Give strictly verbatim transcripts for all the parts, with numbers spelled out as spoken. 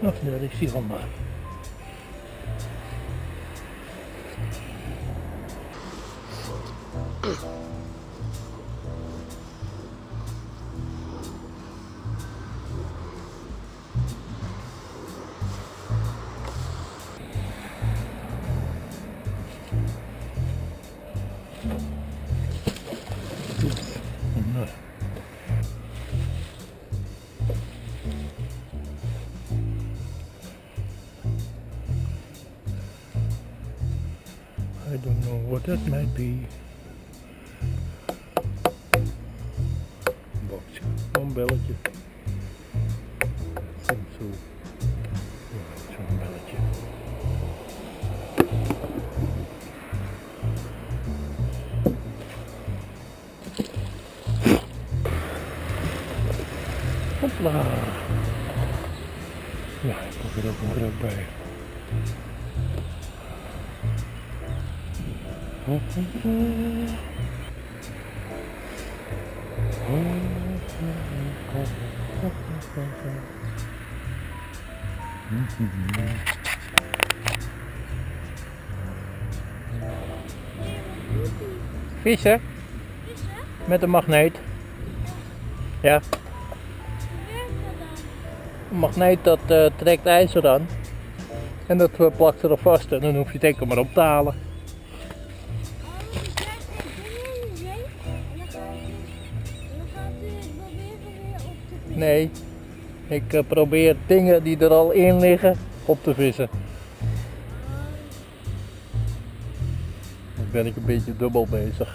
Ach, daar is die van maar. I don't know what that might be. Een boxje, een belletje. En zo. Ja, zo'n belletje. Hopla. Ja, ik pak er ook een druk bij. Vissen? Met een magneet. Ja. Een magneet dat uh, trekt ijzer aan. En dat uh, plakt er vast en dan hoef je het enkel maar op te halen. Nee, ik uh, probeer dingen die er al in liggen op te vissen. Dan ben ik een beetje dubbel bezig.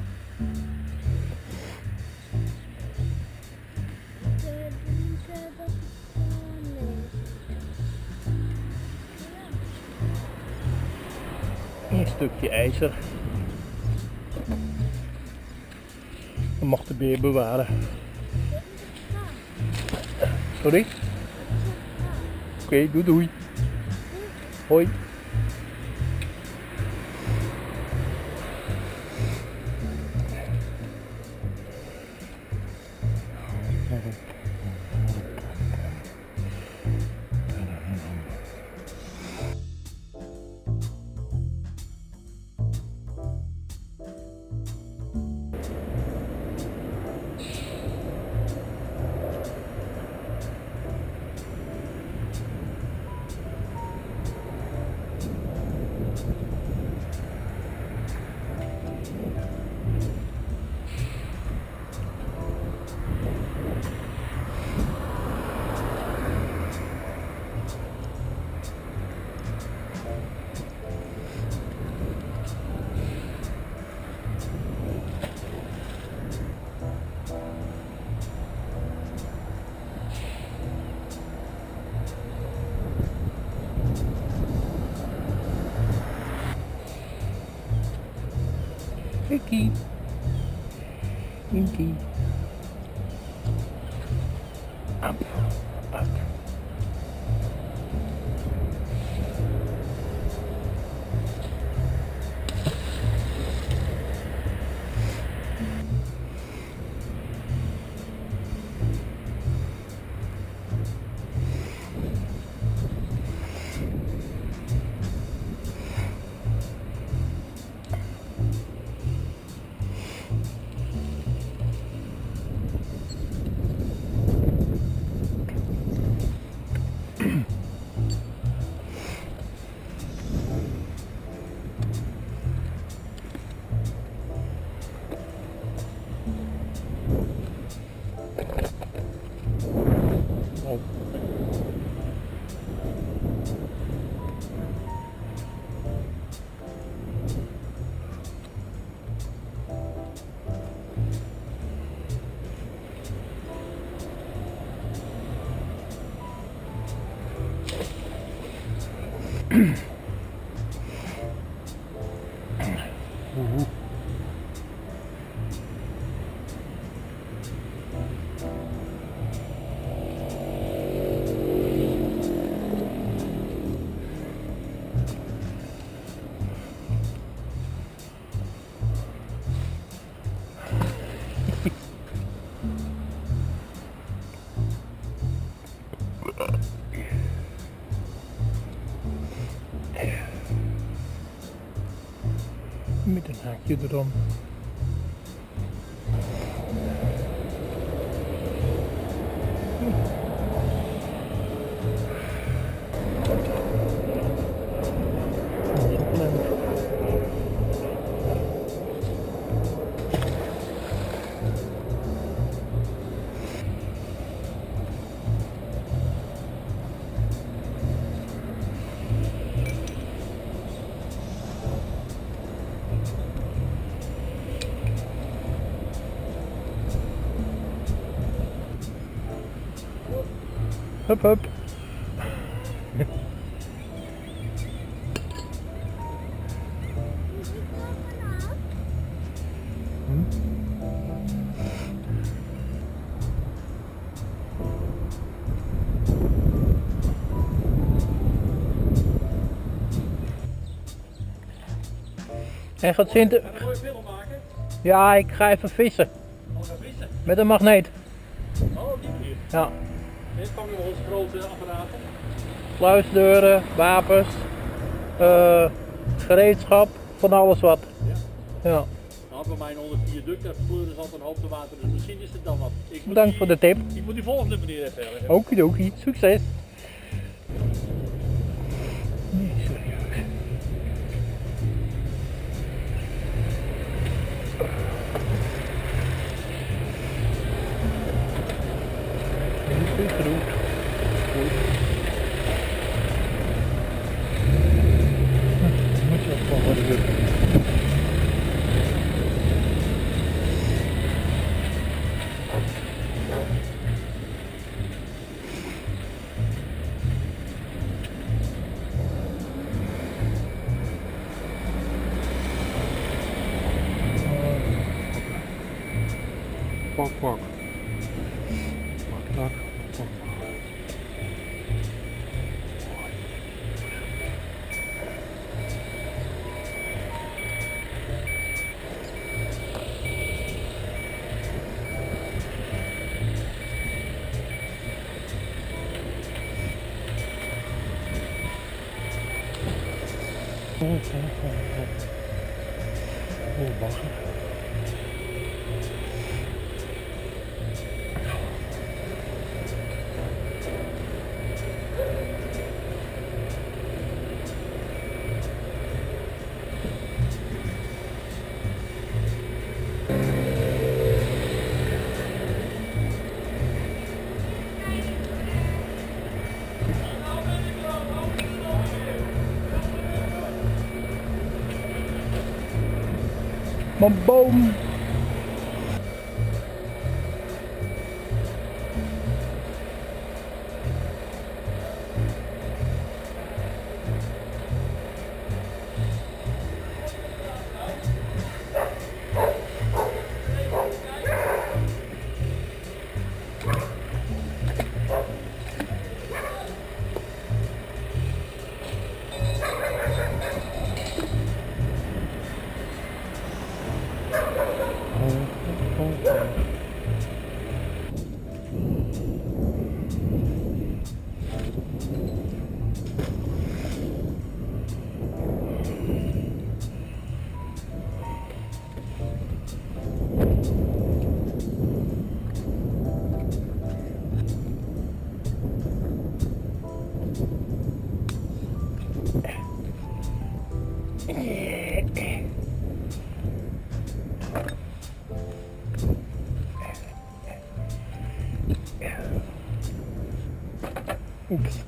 Een stukje ijzer. Dat mag de beer bewaren. Sorry? Oké, okay, doei doei. Hoi. Kiki. Kiki. Up. Up. Oeh. met een haakje erom. Hup hup. Hm? En gaat Sinter... Ga je een mooie film maken? Ja, ik ga even vissen. Oh, ga vissen? Met een magneet. Oh, die manier. Ja. Dit kan je wel eens grote apparaten. Sluisdeuren, wapens, uh, gereedschap, van alles wat. Ja. Ja. Nou, bij mij onder het viaduct, daar vloeien dus altijd een hoop te water, dus misschien is het dan wat. Ik moet Bedankt die, voor de tip. Ik moet die volgende meneer even hebben. Okidoki, succes! Nee, serieus. Niet goed genoeg. Goed. Moet je ook gewoon worden doen. Pak, pak. Pak, tak, pak. Oh, oh, oh, oh. Oh, bagger. Mijn boom! Oeps.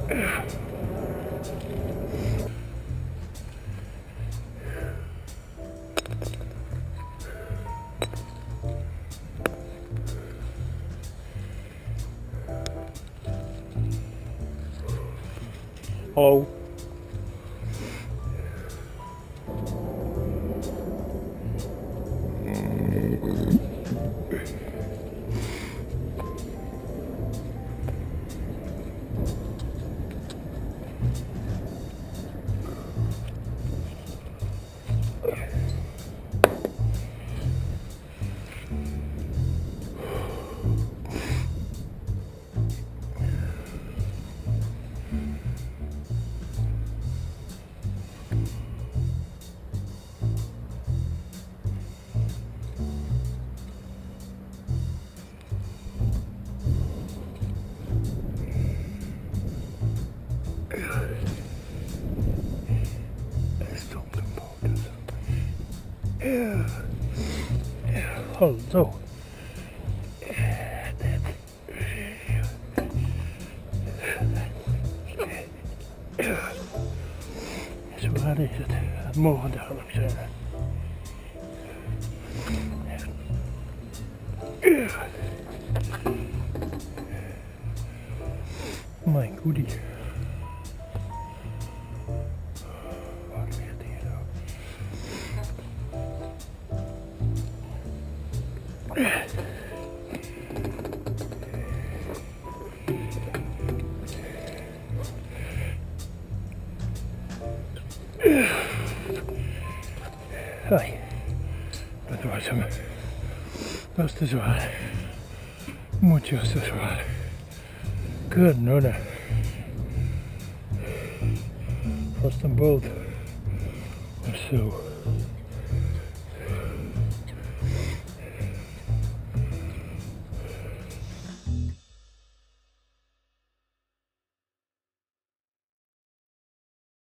Hallo. Ja, ja, hallo. Zo waar is het. Het mogen dagelijks zijn. Mijn goedie. Waar ligt hier nou? Hoi, dat was hem. Dat is te zwaar. Muchos te zwaar. Kunnen. Vast een boot of zo.